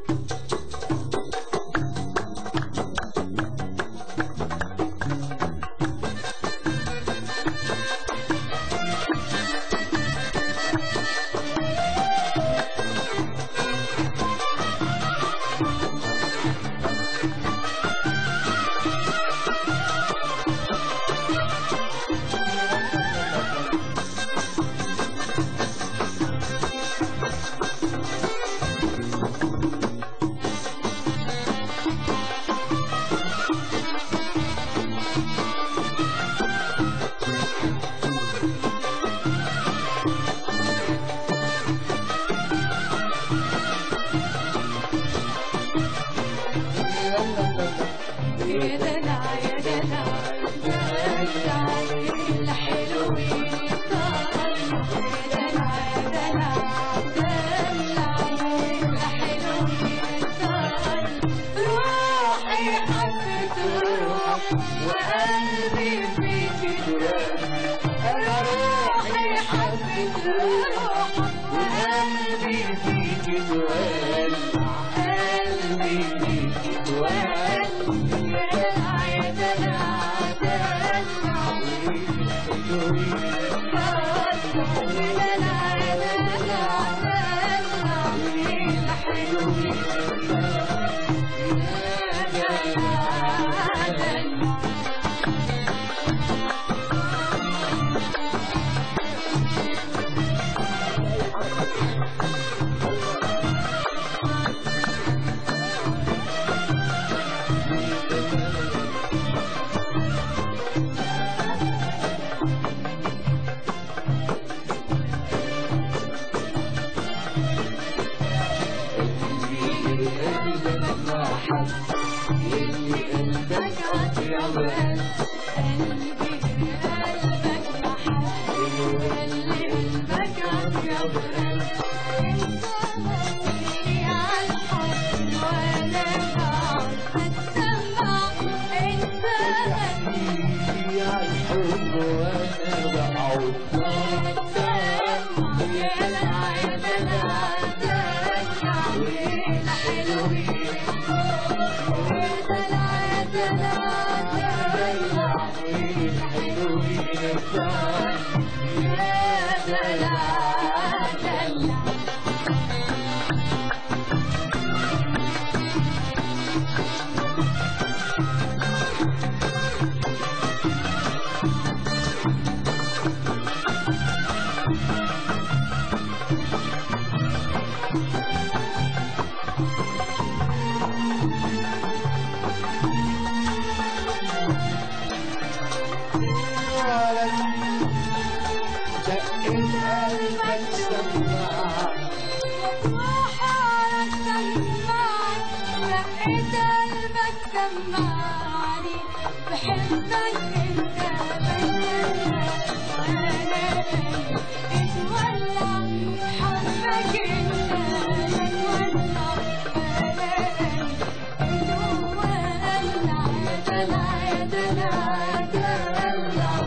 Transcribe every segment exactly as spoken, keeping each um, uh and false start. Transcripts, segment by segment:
وقلبي فيك أنا روحي حبت روحك وقلبي فيك تولع قلبي فيك تولع يا دلع دلع اللي قلبك أطيب قلبي قلبك محب اللي قلبك أطيب انت غني عالحب وانا بعرف اتسمع انت غني عالحب وانا بعرف اتسمع يا دلع يا دلع دلع الحلوين سمعني بحبك انت بتولع وانا اتولع حبك انت بتولع وانا اتولع يا دلع يا دلع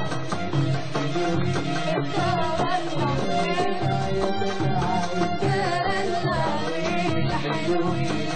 دلع دلع دلع